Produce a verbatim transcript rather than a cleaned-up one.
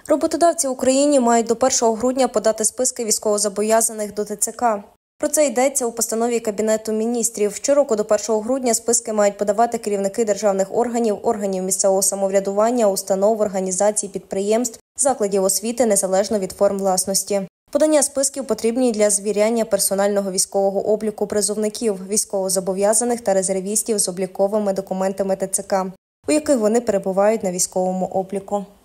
Роботодавці в Україні мають до першого грудня подати списки військовозобов'язаних до Т Ц К. Про це йдеться у постанові Кабінету міністрів. Щороку до першого грудня списки мають подавати керівники державних органів, органів місцевого самоврядування, установ, організацій, підприємств, закладів освіти незалежно від форм власності. Подання списків потрібні для звіряння персонального військового обліку призовників, військовозобов'язаних та резервістів з обліковими документами Т Ц К, у яких вони перебувають на військовому обліку.